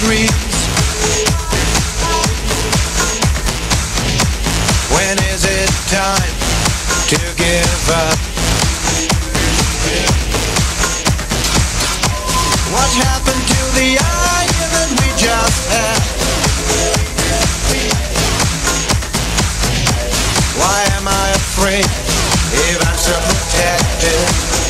dreams. When is it time to give up? What happened to the argument we just had? Why am I afraid if I'm so protected?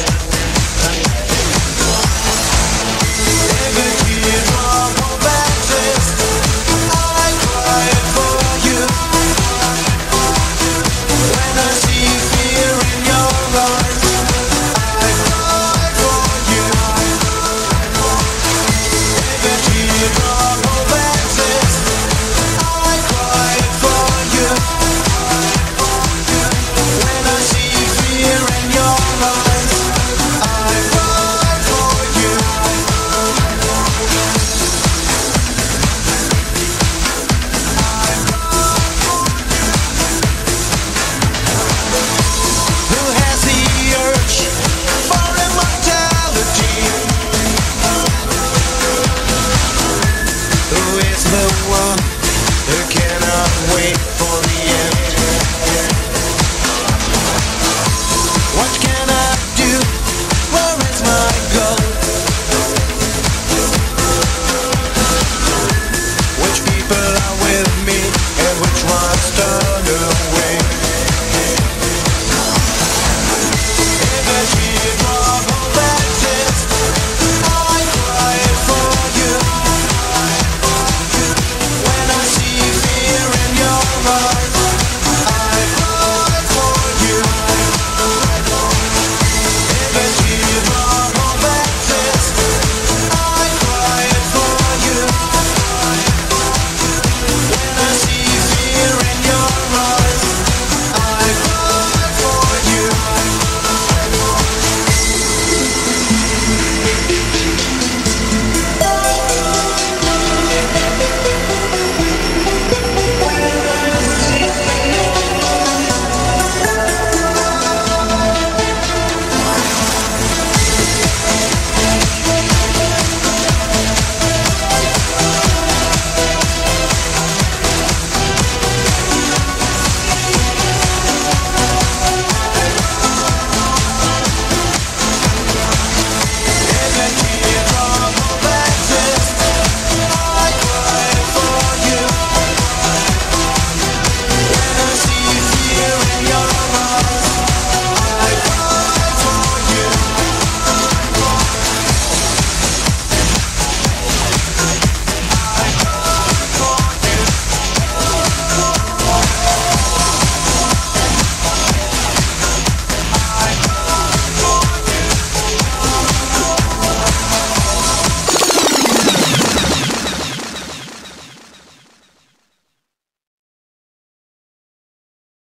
If a teardrop of access, I cry for you. When I see fear in your eyes, I cry for you. If a teardrop of access, I cry for you. When I see fear in your eyes, I cry for you. Who has the urge for immortality? Who is the one